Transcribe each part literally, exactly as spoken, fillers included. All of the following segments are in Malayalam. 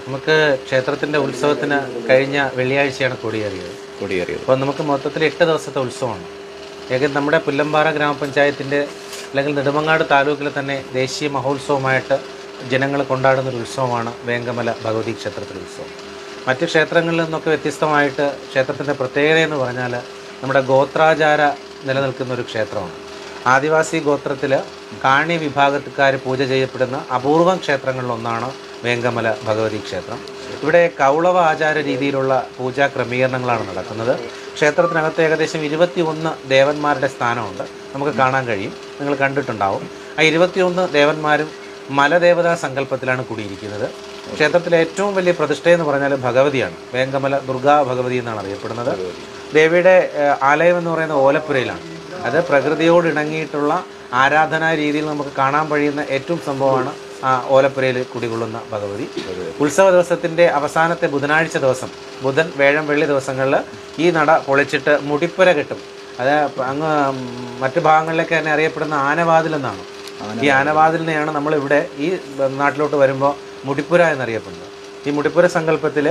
നമുക്ക് ക്ഷേത്രത്തിൻ്റെ ഉത്സവത്തിന് കഴിഞ്ഞ വെള്ളിയാഴ്ചയാണ് കൊടിയേറിയത് കൊടിയേറിയത് അപ്പോൾ നമുക്ക് മൊത്തത്തിൽ എട്ട് ദിവസത്തെ ഉത്സവമാണ്. ഏകദേശം നമ്മുടെ പുല്ലമ്പാറ ഗ്രാമപഞ്ചായത്തിൻ്റെ അല്ലെങ്കിൽ നെടുമങ്ങാട് താലൂക്കിലെ തന്നെ ദേശീയ മഹോത്സവമായിട്ട് ജനങ്ങൾ കൊണ്ടാടുന്നൊരു ഉത്സവമാണ് വേങ്കമല ഭഗവതി ക്ഷേത്രത്തിലെ ഉത്സവം. മറ്റ് ക്ഷേത്രങ്ങളിൽ നിന്നൊക്കെ വ്യത്യസ്തമായിട്ട് ക്ഷേത്രത്തിൻ്റെ പ്രത്യേകത എന്ന് പറഞ്ഞാൽ നമ്മുടെ ഗോത്രാചാര നിലനിൽക്കുന്ന ഒരു ക്ഷേത്രമാണ്. ആദിവാസി ഗോത്രത്തിൽ കാണി വിഭാഗക്കാർ പൂജ ചെയ്യപ്പെടുന്ന അപൂർവം ക്ഷേത്രങ്ങളിലൊന്നാണ് വേങ്കമല ഭഗവതി ക്ഷേത്രം. ഇവിടെ കൗളവ ആചാര രീതിയിലുള്ള പൂജാ ക്രമീകരണങ്ങളാണ് നടക്കുന്നത്. ക്ഷേത്രത്തിനകത്ത് ഏകദേശം ഇരുപത്തി ഒന്ന് ദേവന്മാരുടെ സ്ഥാനമുണ്ട്, നമുക്ക് കാണാൻ കഴിയും, നിങ്ങൾ കണ്ടിട്ടുണ്ടാവും. ആ ഇരുപത്തിയൊന്ന് ദേവന്മാരും മലദേവതാ സങ്കല്പത്തിലാണ് കൂടിയിരിക്കുന്നത്. ക്ഷേത്രത്തിലെ ഏറ്റവും വലിയ പ്രതിഷ്ഠയെന്ന് പറഞ്ഞാൽ ഭഗവതിയാണ്. വേങ്കമല ദുർഗാ ഭഗവതി എന്നാണ് അറിയപ്പെടുന്നത്. ദേവിയുടെ ആലയം എന്ന് പറയുന്നത് ഓലപ്പുരയിലാണ്. അത് പ്രകൃതിയോട് ഇണങ്ങിയിട്ടുള്ള ആരാധനാ രീതിയിൽ നമുക്ക് കാണാൻ കഴിയുന്ന ഏറ്റവും സംഭവമാണ് ആ ഓലപ്പുരയിൽ കുടികൊള്ളുന്ന ഭഗവതി. ഉത്സവ ദിവസത്തിൻ്റെ അവസാനത്തെ ബുധനാഴ്ച ദിവസം, ബുധൻ വേഴം വെള്ളി ദിവസങ്ങളിൽ ഈ നട പൊളിച്ചിട്ട് മുടിപ്പുര കെട്ടും. അത് അങ്ങ് മറ്റു ഭാഗങ്ങളിലൊക്കെ തന്നെ അറിയപ്പെടുന്ന ആനവാതിൽ എന്നാണ്. ഈ ആനവാതിലിനെയാണ് നമ്മളിവിടെ ഈ നാട്ടിലോട്ട് വരുമ്പോൾ മുടിപ്പുര എന്നറിയപ്പെടുന്നത്. ഈ മുടിപ്പുര സങ്കല്പത്തിൽ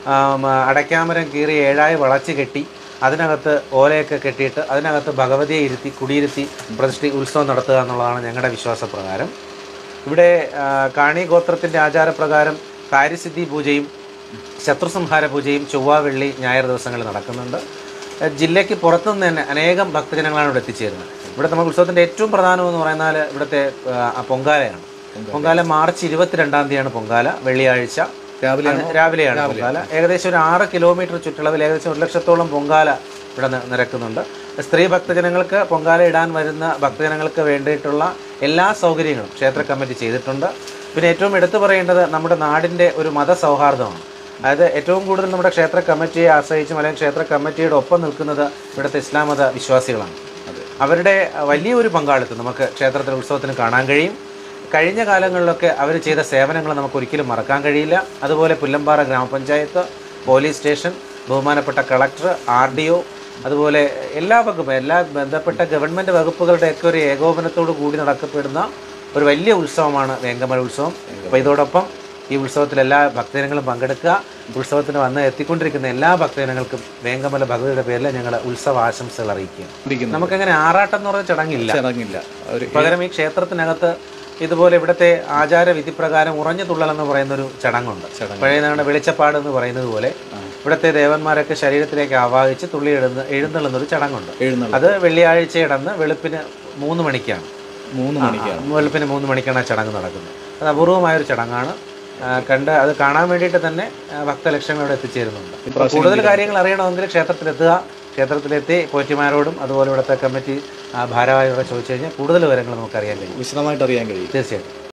അടയ്ക്കാമരം കീറി ഏഴായി വളച്ച് കെട്ടി അതിനകത്ത് ഓലയൊക്കെ കെട്ടിയിട്ട് അതിനകത്ത് ഭഗവതിയെ ഇരുത്തി കുടിയിരുത്തി പ്രതിഷ്ഠി ഉത്സവം നടത്തുക എന്നുള്ളതാണ് ഞങ്ങളുടെ വിശ്വാസപ്രകാരം. ഇവിടെ കാണി ഗോത്രത്തിൻ്റെ ആചാരപ്രകാരം കാര്യസിദ്ധി പൂജയും ശത്രുസംഹാര പൂജയും ചൊവ്വ വെള്ളി ഞായർ ദിവസങ്ങളിൽ നടക്കുന്നുണ്ട്. ജില്ലയ്ക്ക് പുറത്തുനിന്ന് തന്നെ അനേകം ഭക്തജനങ്ങളാണ് ഇവിടെ എത്തിച്ചേരുന്നത്. ഇവിടെ നമുക്ക് ഉത്സവത്തിൻ്റെ ഏറ്റവും പ്രധാനമെന്ന് പറയുന്നാൽ ഇവിടുത്തെ പൊങ്കാലയാണ്. പൊങ്കാല മാർച്ച് ഇരുപത്തിരണ്ടാം തീയതിയാണ് പൊങ്കാല, വെള്ളിയാഴ്ച രാവിലെയാണ് രാവിലെയാണ് പൊങ്കാല. ഏകദേശം ഒരു ആറ് കിലോമീറ്റർ ചുറ്റളവിൽ ഏകദേശം ഒരു ലക്ഷത്തോളം പൊങ്കാല ഇവിടെ നിരക്കുന്നുണ്ട്. സ്ത്രീ ഭക്തജനങ്ങൾക്ക് പൊങ്കാല ഇടാൻ വരുന്ന ഭക്തജനങ്ങൾക്ക് വേണ്ടിയിട്ടുള്ള എല്ലാ സൗകര്യങ്ങളും ക്ഷേത്ര കമ്മിറ്റി ചെയ്തിട്ടുണ്ട്. പിന്നെ ഏറ്റവും എടുത്തു പറയേണ്ടത് നമ്മുടെ നാടിൻ്റെ ഒരു മതസൗഹാർദ്ദമാണ്. അതായത് ഏറ്റവും കൂടുതൽ നമ്മുടെ ക്ഷേത്ര കമ്മിറ്റിയെ ആശ്രയിച്ചും അല്ലെങ്കിൽ ക്ഷേത്ര കമ്മിറ്റിയുടെ ഒപ്പം നിൽക്കുന്നത് ഇവിടുത്തെ ഇസ്ലാം മത വിശ്വാസികളാണ്. അവരുടെ വലിയൊരു പങ്കാളിത്തം നമുക്ക് ക്ഷേത്രത്തിലെ ഉത്സവത്തിന് കാണാൻ കഴിയും. കഴിഞ്ഞ കാലങ്ങളിലൊക്കെ അവർ ചെയ്ത സേവനങ്ങൾ നമുക്ക് ഒരിക്കലും മറക്കാൻ കഴിയില്ല. അതുപോലെ പുല്ലമ്പാറ ഗ്രാമപഞ്ചായത്ത്, പോലീസ് സ്റ്റേഷൻ, ബഹുമാനപ്പെട്ട കളക്ടർ, ആർ ഡി ഒ, അതുപോലെ എല്ലാ വകുപ്പ് എല്ലാ ബന്ധപ്പെട്ട ഗവൺമെൻറ് വകുപ്പുകളുടെയൊക്കെ ഒരു ഏകോപനത്തോടു കൂടി നടക്കപ്പെടുന്ന ഒരു വലിയ ഉത്സവമാണ് വേങ്കമല ഉത്സവം. അപ്പോൾ ഇതോടൊപ്പം ഈ ഉത്സവത്തിൽ എല്ലാ ഭക്തജനങ്ങളും പങ്കെടുക്കുക. ഉത്സവത്തിന് വന്ന് എത്തിക്കൊണ്ടിരിക്കുന്ന എല്ലാ ഭക്തജനങ്ങൾക്കും വേങ്കമല ഭഗവതിയുടെ പേരിൽ ഞങ്ങൾ ഉത്സവ ആശംസകൾ അറിയിക്കുക. നമുക്കങ്ങനെ ആറാട്ടം എന്ന് പറഞ്ഞ ചടങ്ങില്ല ചടങ്ങില്ല പകരം ഈ ക്ഷേത്രത്തിനകത്ത് ഇതുപോലെ ഇവിടുത്തെ ആചാര വിധി പ്രകാരം ഉറഞ്ഞു തുള്ളലെന്ന് പറയുന്നൊരു ചടങ്ങുണ്ട്. പഴയ നാട് വെളിച്ചപ്പാട് എന്ന് പറയുന്നത് പോലെ ഇവിടുത്തെ ദേവന്മാരൊക്കെ ശരീരത്തിലേക്ക് ആവാഹിച്ച് തുള്ളി എഴുന്ന എഴുന്നള്ളുന്നൊരു ചടങ്ങുണ്ട്. അത് വെള്ളിയാഴ്ച ഇടന്ന് വെളുപ്പിന് മൂന്ന് മണിക്കാണ് മൂന്ന് മണിക്കാണ് വെളുപ്പിന് മൂന്ന് മണിക്കാണ് ആ ചടങ്ങ് നടക്കുന്നത്. അത് അപൂർവമായൊരു ചടങ്ങാണ്. കണ്ട് അത് കാണാൻ വേണ്ടിയിട്ട് തന്നെ ഭക്തലക്ഷങ്ങൾ ഇവിടെ എത്തിച്ചേരുന്നുണ്ട്. കൂടുതൽ കാര്യങ്ങൾ അറിയണമെങ്കിൽ ക്ഷേത്രത്തിലെത്തുക. ക്ഷേത്രത്തിലെത്തി പോറ്റിമാരോടും അതുപോലെ ഇവിടുത്തെ കമ്മിറ്റി ഭാരവാഹികളോട് ചോദിച്ചു കഴിഞ്ഞാൽ കൂടുതൽ വിവരങ്ങൾ നമുക്ക് അറിയാൻ കഴിയും, വിശദമായിട്ട് അറിയാൻ കഴിയും. തീർച്ചയായിട്ടും.